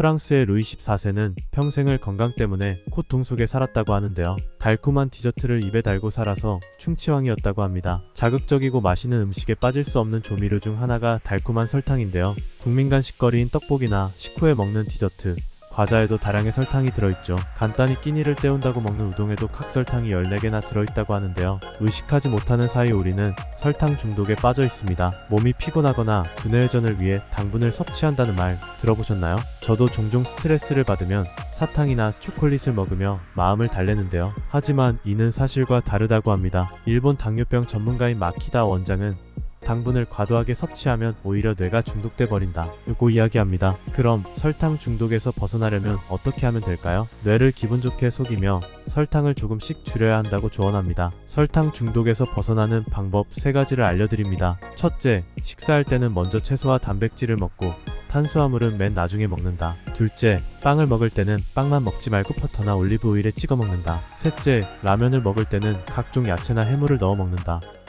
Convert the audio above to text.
프랑스의 루이 14세는 평생을 건강 때문에 코통 속에 살았다고 하는데요. 달콤한 디저트를 입에 달고 살아서 충치왕이었다고 합니다. 자극적이고 맛있는 음식에 빠질 수 없는 조미료 중 하나가 달콤한 설탕인데요. 국민 간식거리인 떡볶이나 식후에 먹는 디저트, 과자에도 다량의 설탕이 들어있죠. 간단히 끼니를 때운다고 먹는 우동에도 각설탕이 14개나 들어있다고 하는데요. 의식하지 못하는 사이 우리는 설탕 중독에 빠져 있습니다. 몸이 피곤하거나 두뇌 회전을 위해 당분을 섭취한다는 말 들어보셨나요? 저도 종종 스트레스를 받으면 사탕이나 초콜릿을 먹으며 마음을 달래는데요. 하지만 이는 사실과 다르다고 합니다. 일본 당뇨병 전문가인 마키다 원장은 당분을 과도하게 섭취하면 오히려 뇌가 중독돼 버린다고 이야기합니다. 그럼 설탕 중독에서 벗어나려면 어떻게 하면 될까요? 뇌를 기분 좋게 속이며 설탕을 조금씩 줄여야 한다고 조언합니다. 설탕 중독에서 벗어나는 방법 3가지를 알려드립니다. 첫째, 식사할 때는 먼저 채소와 단백질을 먹고 탄수화물은 맨 나중에 먹는다. 둘째, 빵을 먹을 때는 빵만 먹지 말고 버터나 올리브 오일에 찍어 먹는다. 셋째, 라면을 먹을 때는 각종 야채나 해물을 넣어 먹는다.